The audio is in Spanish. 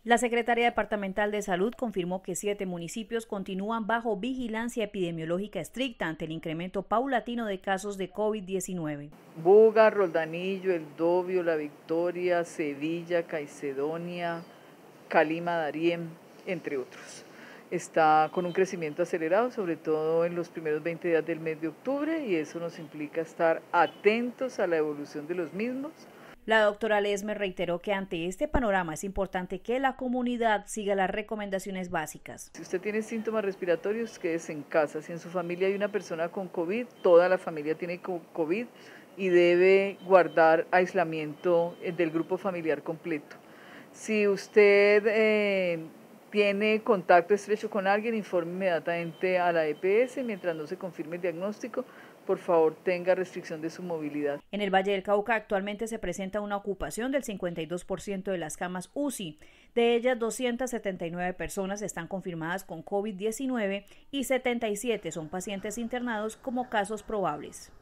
La Secretaría Departamental de Salud confirmó que 7 municipios continúan bajo vigilancia epidemiológica estricta ante el incremento paulatino de casos de COVID-19. Buga, Roldanillo, El Dobio, La Victoria, Sevilla, Caicedonia, Calima, Darién, entre otros. Está con un crecimiento acelerado, sobre todo en los primeros 20 días del mes de octubre, y eso nos implica estar atentos a la evolución de los mismos. La doctora Lesmer reiteró que ante este panorama es importante que la comunidad siga las recomendaciones básicas. Si usted tiene síntomas respiratorios, quédese en casa. Si en su familia hay una persona con COVID, toda la familia tiene COVID y debe guardar aislamiento del grupo familiar completo. Si usted tiene contacto estrecho con alguien, informe inmediatamente a la EPS mientras no se confirme el diagnóstico. Por favor, tenga restricción de su movilidad. En el Valle del Cauca actualmente se presenta una ocupación del 52% de las camas UCI. De ellas, 279 personas están confirmadas con COVID-19 y 77 son pacientes internados como casos probables.